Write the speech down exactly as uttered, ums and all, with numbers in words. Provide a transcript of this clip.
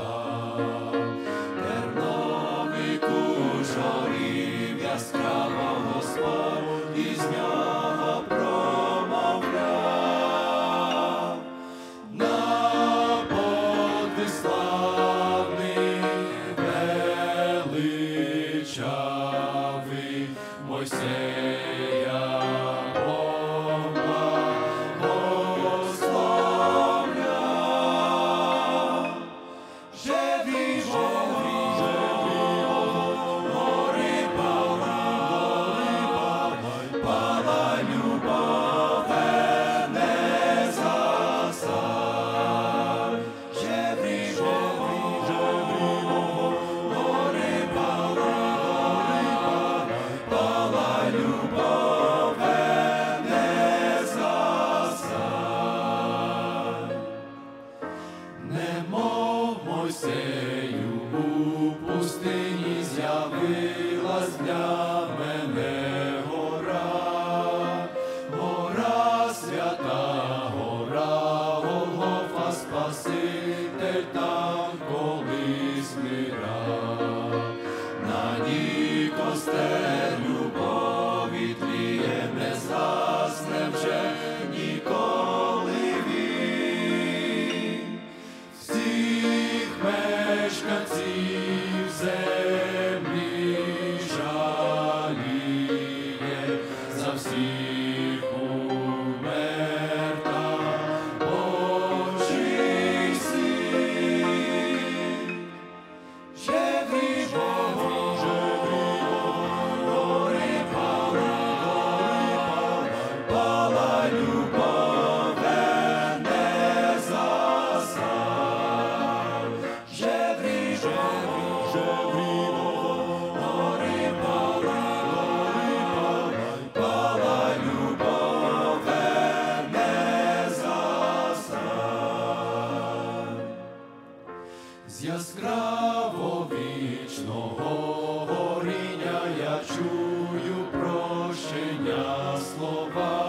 Терновику жорів яскраво Господь із нього промовляв. На подвиг славний величавий Мойсея Бог благословляв. Живі, живі, гори палай, палай, любове не згасай. Живі, живі, гори палай, палай, любове не згасай. Немов Мойсею у пустині з'явилась для мене гора, гора свята, гора Голгофа, Спаситель там колись мирав. На ній костер любові тліє, не згасне вже ніколи він. Всіх мешканців землі жаліє, за всіх умер там Божий Син. Живі, гори палай, палай, любове не згасай. Живі, гори палай, палай, любове не згасай. З яскраво вічного горіння я чую прощення слова.